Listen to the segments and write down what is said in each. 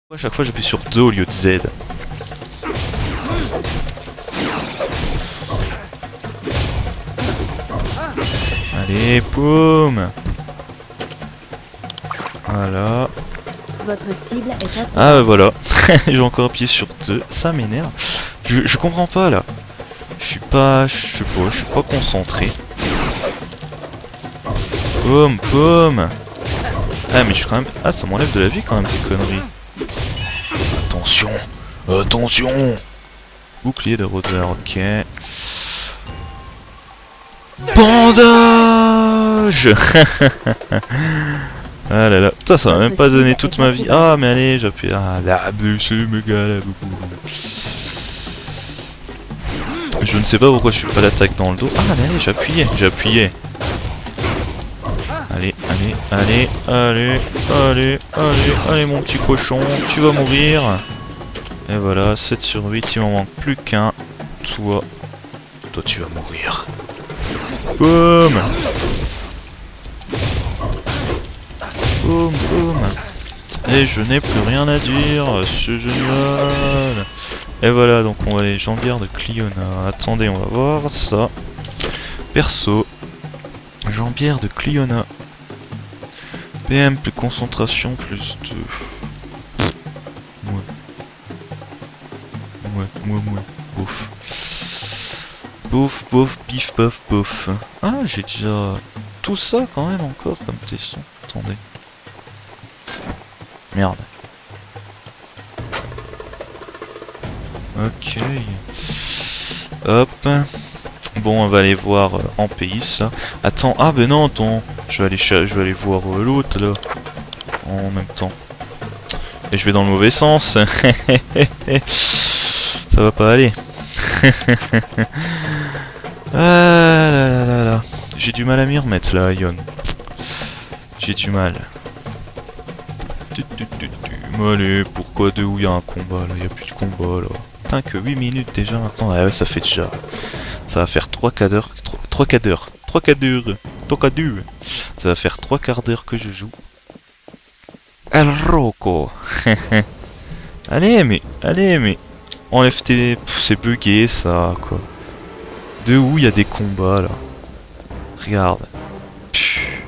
À chaque fois j'appuie sur 2 au lieu de Z. Allez, poum. Voilà. Votre cible est Ah voilà. J'ai encore appuyé sur 2. Ça m'énerve. Je comprends pas là. Je suis pas concentré. Poum, poum. Ah mais je suis quand même... Ah ça m'enlève de la vie quand même ces conneries. Attention. Attention. Bouclier de rôdeur, ok. Bandage. Ah là là, ça m'a même pas donné toute ma vie. Ah mais allez, j'appuie. Ah là, c'est méga là, beaucoup. Je ne sais pas pourquoi je suis pas l'attaque dans le dos. Ah mais allez, j'ai appuyé. Allez, allez mon petit cochon, tu vas mourir. Et voilà, 7 sur 8, il m'en manque plus qu'un. Toi tu vas mourir. Boum. Boum, boum. Et je n'ai plus rien à dire, c'est génial. Et voilà, donc on va aller jambière de Cliona. Attendez, on va voir ça. Perso. Jambière de Cliona. PM plus concentration plus 2. Ouais. Bouf. Bouf, bif, bof, bof. Ah, j'ai déjà tout ça quand même encore comme tesson. Attendez. Merde. Ok. Hop. Bon, on va aller voir en pays ça. Attends, ah ben non, attends. Je vais aller voir l'autre là. En même temps. Et je vais dans le mauvais sens. Ça va pas aller. Ah là. J'ai du mal à m'y remettre là, Ion. J'ai du mal. Allez, pourquoi 2 où il y a un combat là? Il n'y a plus de combat là. Putain, que 8 minutes déjà maintenant. Ah ouais, ça fait déjà. Ça va faire 3 quarts d'heure. 3 quarts d'heure. Ça va faire 3 quarts d'heure que je joue. El Rocco. Allez, mais. Enlève tes... C'est bugué ça, quoi. De où il y a des combats, là. Regarde. Pfff.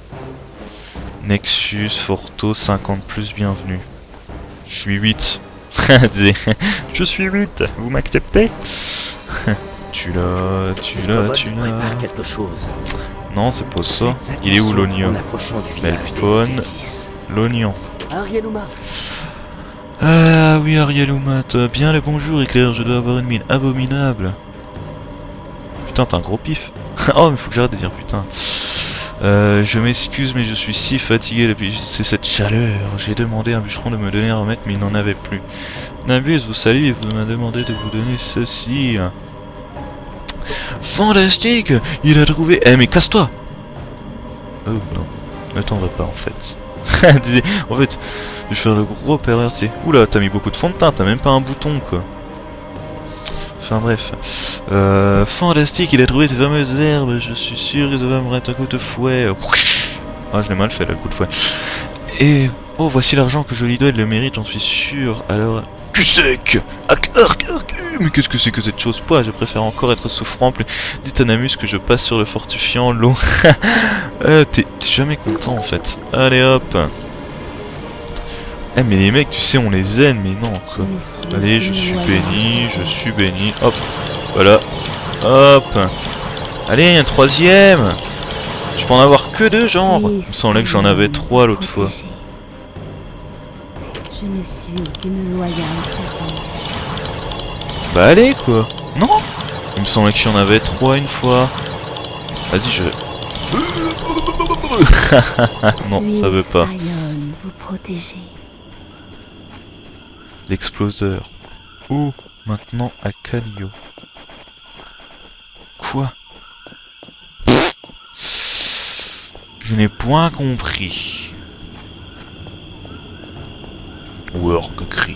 Nexus, Forto, 50 plus, bienvenue. Je suis 8. Je suis 8, vous m'acceptez? Tu l'as. Non, c'est pas ça. Il est où l'oignon? Melpone. L'oignon. Ah oui, Arieluma, bien le bonjour, Éclair, je dois avoir une mine abominable. Putain, t'as un gros pif. Oh, mais faut que j'arrête de dire putain. Je m'excuse, mais je suis si fatigué depuis cette chaleur. J'ai demandé à un bûcheron de me donner un remède, mais il n'en avait plus. Nabus vous salue, vous m'a demandé de vous donner ceci. Fantastique. Il a trouvé... Eh, mais casse-toi. Oh, non. Ne t'en va pas, en fait. En fait, je vais faire le gros pervers, tu sais. Oula, t'as mis beaucoup de fond de teint, t'as même pas un bouton, quoi. Enfin bref. Fantastique, il a trouvé ces fameuses herbes, je suis sûr que ça va me mettre un coup de fouet. Ah, je l'ai mal fait, là, le coup de fouet. Et... Oh, voici l'argent que je lui dois, il le mérite, j'en suis sûr. Alors... Cul sec. Mais qu'est-ce que c'est que cette chose? Pas, je préfère encore être souffrant. Plus... Dites à Namus que je passe sur le fortifiant, l'eau. T'es jamais content, en fait. Allez, hop. Eh mais les mecs, tu sais, on les aime, mais non, quoi. Allez, je suis béni. Hop, voilà. Hop. Allez, un troisième. Je peux en avoir que 2, genre. Il me semblait que j'en avais 3 l'autre fois. Je ne suis qu'une loyale servante. Bah allez, quoi. Non. Il me semblait que j'en avais 3 une fois. Vas-y, je... Non, ça veut pas. Vous protéger. L'exploseur. Oh, maintenant à Calio. Quoi? Je n'ai point compris. Work cri.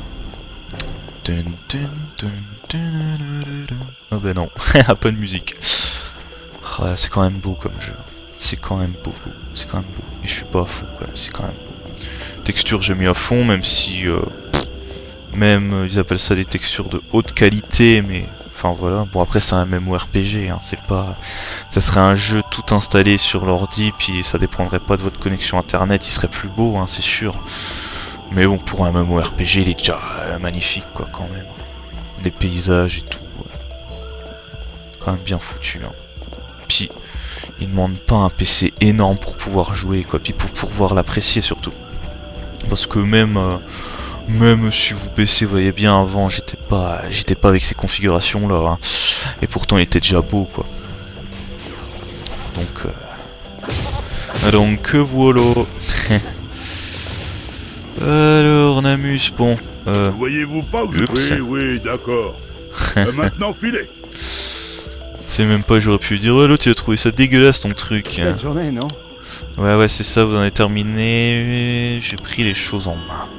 Oh ben non, pas de musique. Ah, c'est quand même beau comme jeu. C'est quand même beau. Et je suis pas fou, quoi. C'est quand même beau. Texture j'ai mis à fond, même si même ils appellent ça des textures de haute qualité, mais enfin voilà. Bon après c'est un MMORPG, hein, c'est pas, ça serait un jeu tout installé sur l'ordi, puis ça dépendrait pas de votre connexion internet, il serait plus beau, hein, c'est sûr. Mais bon, pour un MMORPG il est déjà magnifique quoi quand même. Les paysages et tout, quand même bien foutu. Hein. Puis il demande pas un PC énorme pour pouvoir jouer quoi, puis pour pouvoir l'apprécier surtout. Parce que même si vous baissez, vous voyez bien avant, j'étais pas avec ces configurations là, hein. Et pourtant il était déjà beau quoi. Donc voilà. Alors Namus, bon. Voyez-vous pas où je... Oui, d'accord. Maintenant filez. C'est même pas, j'aurais pu dire, l'autre il a trouvé ça dégueulasse ton truc. Belle journée, non? Ouais, c'est ça, vous en avez terminé. J'ai pris les choses en main.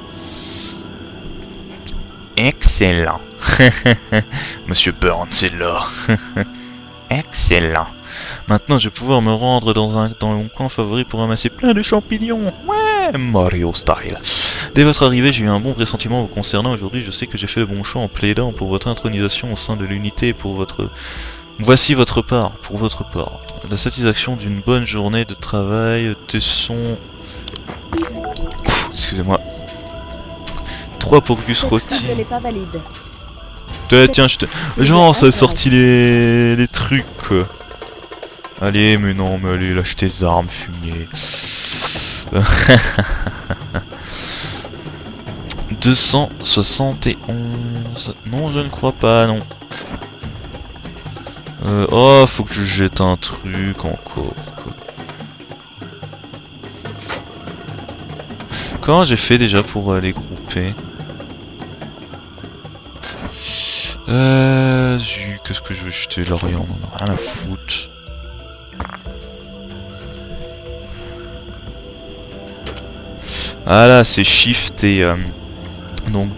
Excellent. Monsieur Burns est là. Excellent. Maintenant, je vais pouvoir me rendre dans mon coin favori pour ramasser plein de champignons. Ouais, Mario style. Dès votre arrivée, j'ai eu un bon pressentiment vous concernant. Aujourd'hui, je sais que j'ai fait le bon choix en plaidant pour votre intronisation au sein de l'unité et pour votre... Voici votre part, pour votre part. La satisfaction d'une bonne journée de travail, Tesson... Excusez-moi. 3 pour Gus Rôti. Tiens, je te... Genre, ça a sorti les trucs, quoi. Allez, mais non, mais allez, lâche tes armes, fumier. 271... Non, je ne crois pas, non. Oh, faut que je jette un truc encore, quoi. Comment j'ai fait déjà pour les grouper? Qu'est-ce que je vais jeter là? Rien, on en a rien à foutre. Ah là, c'est Shift et... donc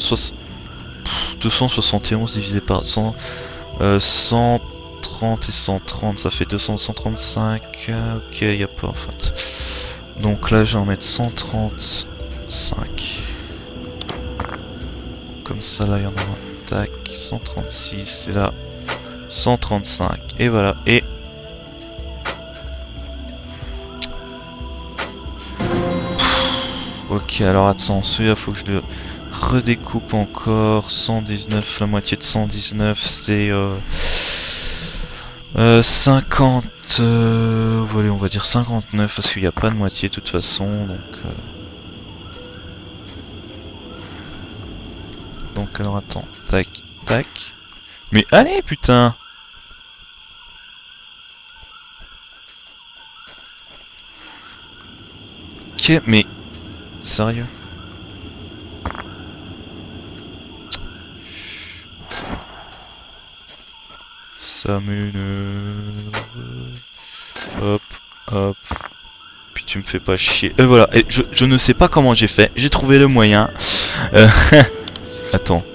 271 divisé par 100... 130 et 130, ça fait 235. Ok, y a pas en fait. Donc là, je vais en mettre 135. Comme ça, là, il y en a un. Tac, 136. Et là, 135. Et voilà. Et... Ok, alors attends, celui-là, faut que je le redécoupe encore. 119, la moitié de 119, c'est 50. Voilà, on va dire 59 parce qu'il n'y a pas de moitié de toute façon. Donc alors attends, tac, tac. Mais allez, putain! Ok, mais sérieux? Ça m'énerve. Hop, hop. Puis tu me fais pas chier. Voilà, et je ne sais pas comment j'ai fait. J'ai trouvé le moyen. Attends.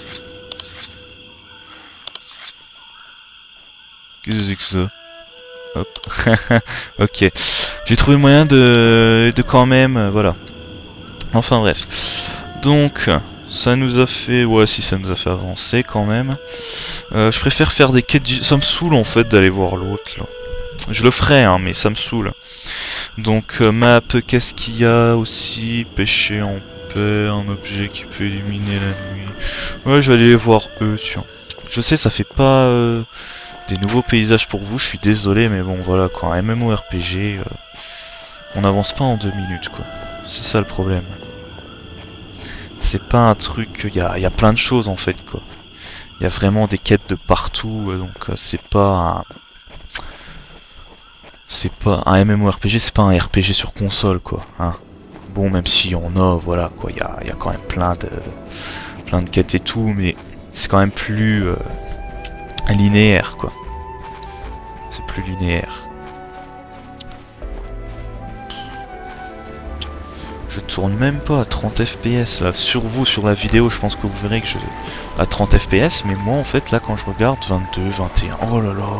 Qu'est-ce que c'est que ça? Hop. Ok. J'ai trouvé le moyen de quand même... voilà. Enfin bref. Donc... ça nous a fait... ouais, si, ça nous a fait avancer quand même. Je préfère faire des quêtes... ça me saoule en fait d'aller voir l'autre là. Je le ferai, hein, mais ça me saoule. Donc, map, qu'est-ce qu'il y a aussi? Pêcher en paix, un objet qui peut éliminer la nuit. Ouais, je vais aller voir eux, tiens. Je sais, ça fait pas des nouveaux paysages pour vous, je suis désolé, mais bon, voilà quoi. Un MMORPG, on n'avance pas en 2 minutes, quoi. C'est ça le problème. C'est pas un truc... il y a plein de choses en fait, quoi. Il y a vraiment des quêtes de partout, donc c'est pas un MMORPG, c'est pas un RPG sur console, quoi. Hein. Bon, même si on a, voilà, quoi, il y a quand même plein de quêtes et tout, mais c'est quand même plus linéaire, quoi. C'est plus linéaire. Je tourne même pas à 30 fps là. Sur vous, sur la vidéo, je pense que vous verrez que je à 30 fps, mais moi en fait là quand je regarde 22, 21. Oh là là.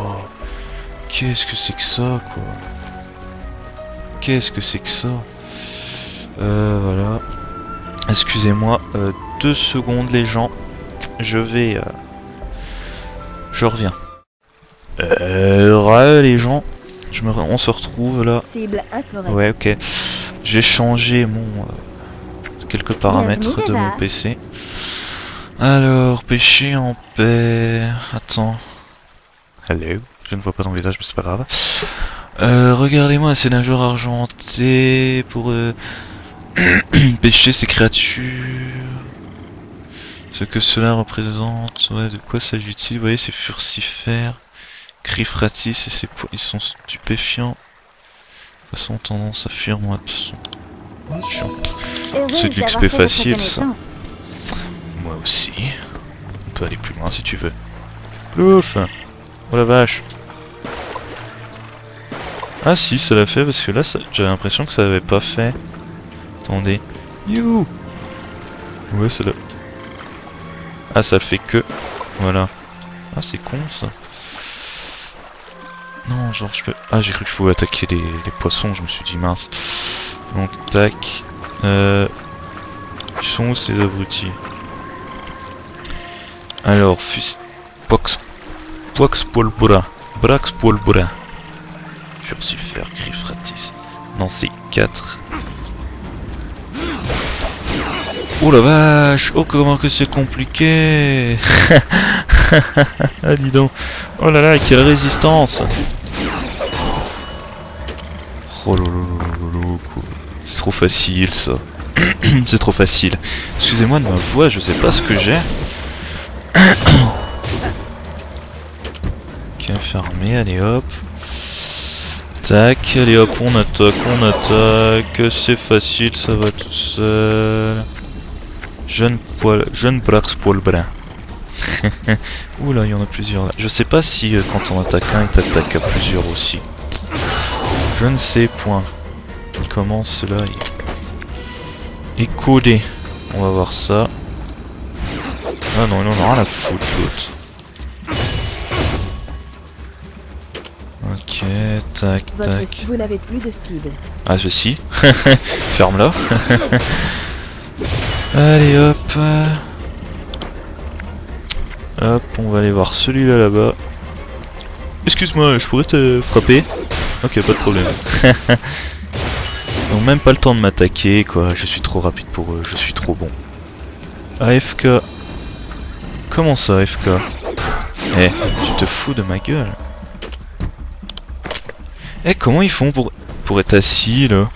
Qu'est-ce que c'est que ça, quoi? Qu'est-ce que c'est que ça? Voilà. Excusez-moi, 2 secondes les gens. Je vais... Je reviens. Les gens. On se retrouve là. Cible incorrecte. Ouais, ok. J'ai changé mon... quelques paramètres de mon PC. Alors, péché en paix... Attends. Hello. Je ne vois pas ton visage, mais c'est pas grave. Regardez-moi, c'est d'un joueur argenté pour... pêcher ces créatures. Ce que cela représente, ouais, de quoi s'agit-il? Vous voyez, c'est furcifère, Griffratis et ses poids, ils sont stupéfiants. De façon tendance à fuir moi de son. C'est de l'XP facile ça. Moi aussi. On peut aller plus loin si tu veux. Plouf! Oh la vache! Ah si, ça l'a fait parce que là, j'avais l'impression que ça avait pas fait. Attendez. You! Ouais, ça l'a... Ah, ça le fait que... Voilà. Ah, c'est con, ça. Non, genre, je peux... Ah, j'ai cru que je pouvais attaquer les poissons, je me suis dit, mince. Donc, tac. Ils sont où, ces abrutis? Alors, Pox Polbora. Brax Polbora. Furcifère, Griffratis. Non, c'est 4. Oh la vache! Oh comment que c'est compliqué! Ah dis donc! Oh là là, quelle résistance! Oh lolo, c'est trop facile ça! C'est trop facile! Excusez-moi de ma voix, je sais pas ce que j'ai. Ok, fermé, allez hop! Tac, allez hop, on attaque, c'est facile, ça va tout seul. Jeune Brax poil brun. Oula, il y en a plusieurs là. Je sais pas si quand on attaque un, il t'attaque à plusieurs aussi. Je ne sais point. Comment cela est codé. On va voir ça. Ah non, il en a rien à foutre l'autre. Ok, tac, tac. Vous n'avez plus de cible. Ah, si. Ferme-la. Allez hop. Hop, on va aller voir celui-là là-bas. Excuse-moi, je pourrais te frapper? Ok, pas de problème. Ils n'ont même pas le temps de m'attaquer, quoi. Je suis trop rapide pour eux, je suis trop bon. AFK. Comment ça, AFK? Eh, tu te fous de ma gueule? Eh, comment ils font pour être assis, là?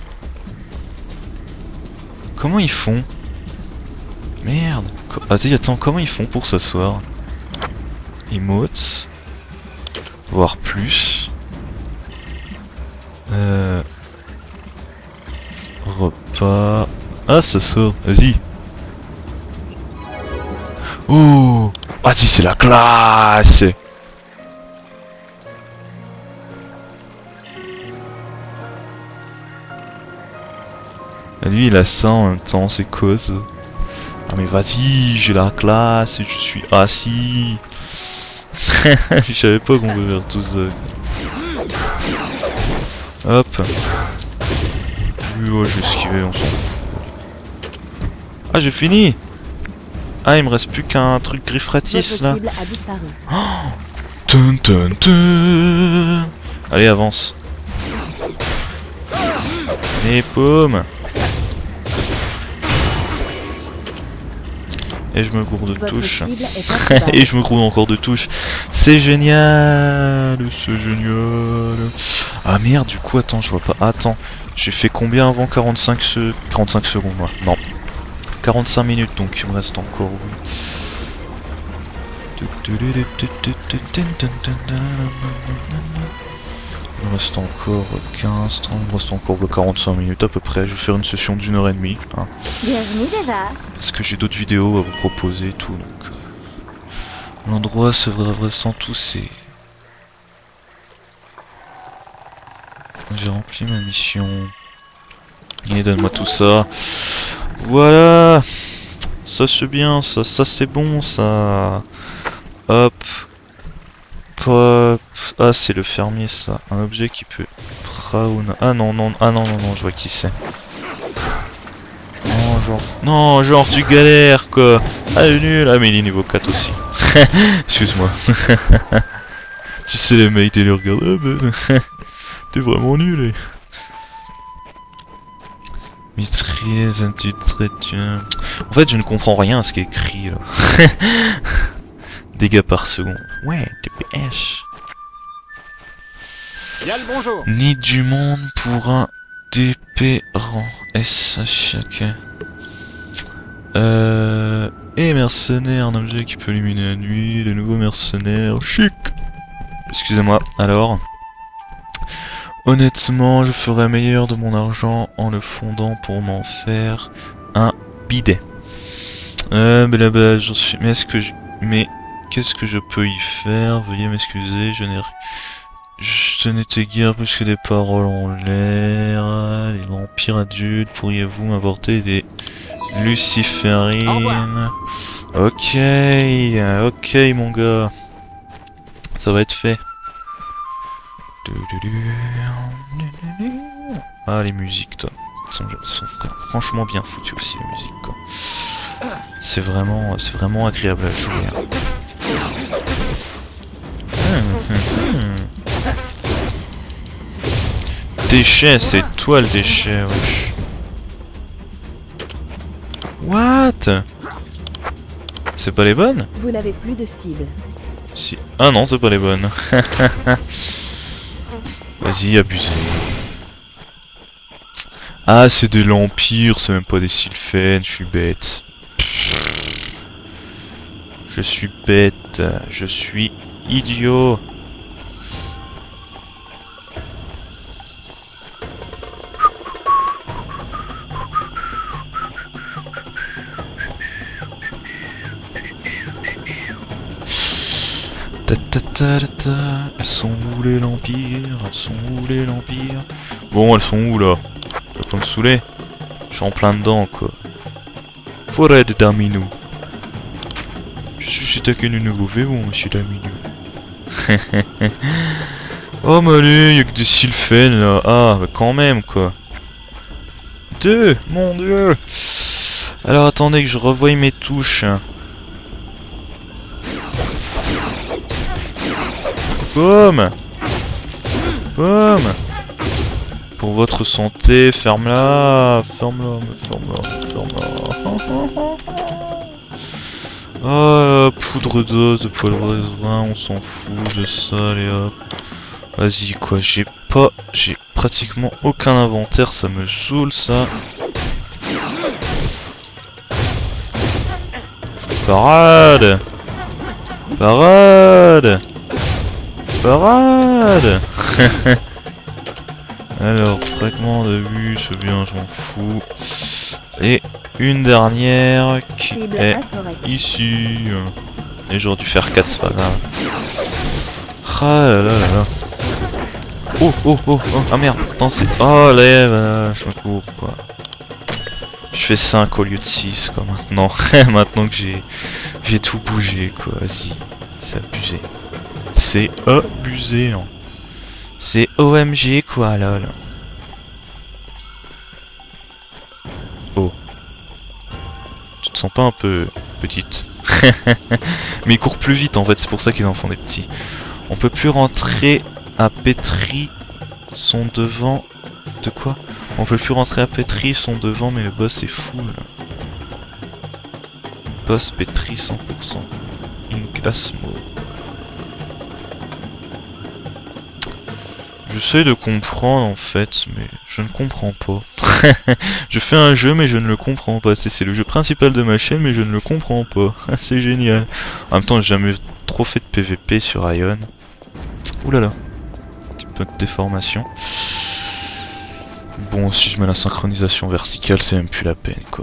Comment ils font? Merde. Attends, comment ils font pour s'asseoir? Emote. Voir plus. Repas. Ah, ça sort. Vas-y. Oh. Ah, si, c'est la classe. Lui, il a ça en même temps, c'est cause. Ah mais vas-y, j'ai la classe et je suis assis. Je savais pas qu'on pouvait faire tout ça. Hop. Oui, oh, je vais esquiver, on s'en fout. Ah, j'ai fini. Ah, il me reste plus qu'un truc Griffratis là. Oh, tun, tun, tun. Allez, avance. Et paume. Et je me gourde de touches. Et je me gourde encore de touches. C'est génial. C'est génial. Ah merde, du coup, attends, je vois pas. Attends, j'ai fait combien avant 45 secondes, moi? Non. 45 minutes, donc il me reste encore... Il me reste encore 15, 30, il me reste encore 45 minutes à peu près. Je vais faire une session d'1h30. Hein. Parce que j'ai d'autres vidéos à vous proposer et tout. Donc l'endroit serait sans tous ces... J'ai rempli ma mission. Et donne-moi tout ça. Voilà. Ça c'est bien, ça c'est bon, ça. Hop. Pop. Ah, c'est le fermier, ça. Un objet qui peut... Ah non, non, non, non, non, je vois qui c'est. genre... Non, genre tu galères quoi. Ah, elle est nulle. Ah, mais il est niveau 4 aussi. Excuse-moi. Tu sais, les mecs, ils les regardent. Ah, ben... T'es vraiment nul. Mitrailleuse, anti-traitien... En fait, je ne comprends rien à ce qui est écrit là. Dégâts par seconde. Ouais, DPS. Bien le bonjour. Ni du monde pour un DP rang S à chacun. Et mercenaire, un objet qui peut illuminer la nuit, les nouveaux mercenaires, chic. Excusez-moi, alors. Honnêtement, je ferais meilleur de mon argent en le fondant pour m'en faire un bidet. Blablabla, j'en suis... Mais est-ce que je... Mais qu'est-ce que je peux y faire? Veuillez m'excuser, je n'ai... Je n'étais guère plus que des paroles en l'air. Les vampires adultes, pourriez-vous m'apporter des luciférines? Ok, ok mon gars. Ça va être fait. Ah, les musiques, toi. Sont franchement bien foutues aussi, les musiques, quoi. C'est vraiment agréable à jouer. Déchet, c'est toi le déchet, wesh. What? C'est pas les bonnes? Vous n'avez plus de cible. Si. Ah non, c'est pas les bonnes. Vas-y, abusez. Ah, c'est des lampires, c'est même pas des sylphènes, je suis bête. Je suis bête, je suis idiot. Elles sont où les lampires? Elles sont où les lampires? Bon, elles sont où là? Tu vas pas me saouler? Je suis en plein dedans quoi. Forêt de Daminou. Je suis taqué de nouveau, fais vous monsieur Daminou. Oh mais allez, y'a que des sylphènes là. Ah, bah quand même quoi. Deux, mon dieu. Alors attendez que je revoie mes touches. Boum! Boum! Pour votre santé, ferme-la! Ferme-la, ferme-la. Ah, poudre d'os, de poil de raisin, on s'en fout de ça, allez hop. Vas-y quoi, j'ai pratiquement aucun inventaire, ça me saoule ça. Parade! Parade! Parade. Alors, fragment de vue, c'est bien, je m'en fous. Et une dernière qui est ici. Et j'aurais dû faire 4, c'est pas grave. Ah là là là là. Oh oh oh oh, ah merde, attends c'est... Oh là, je me cours quoi. Je fais 5 au lieu de 6 quoi maintenant. Maintenant que j'ai tout bougé quoi, vas-y. C'est abusé. C'est abusé, hein. C'est OMG quoi, lol. Oh. Tu te sens pas un peu petite? Mais ils courent plus vite en fait, c'est pour ça qu'ils en font des petits. On peut plus rentrer à Pétri, sont devant... De quoi? On peut plus rentrer à Pétri, sont devant, mais le boss est full. Boss Pétri 100%. Incasmo. J'essaie de comprendre en fait, mais je ne comprends pas. Je fais un jeu mais je ne le comprends pas. C'est le jeu principal de ma chaîne mais je ne le comprends pas. C'est génial. En même temps j'ai jamais trop fait de PVP sur Ion. Ouh là là. Un petit peu de déformation. Bon, si je mets la synchronisation verticale c'est même plus la peine quoi.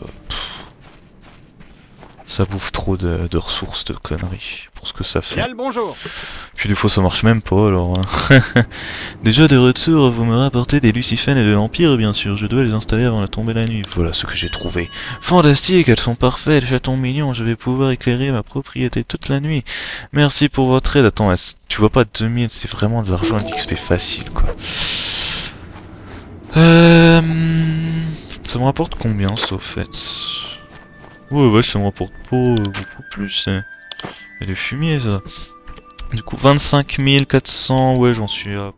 Ça bouffe trop de ressources de conneries pour ce que ça fait. Bien le bonjour. Puis des fois ça marche même pas alors. Hein. Déjà de retour, vous me rapportez des lucifènes et de l'Empire bien sûr. Je dois les installer avant la tombée de la nuit. Voilà ce que j'ai trouvé. Fantastique, elles sont parfaites, les chatons mignons. Je vais pouvoir éclairer ma propriété toute la nuit. Merci pour votre aide. Attends, tu vois pas 2000, c'est vraiment de l'argent d'XP facile quoi. Ça me rapporte combien ça au fait? Ouais, ça me rapporte pas beaucoup plus. Hein. Il y a des fumiers ça. Du coup 25 400, ouais j'en suis à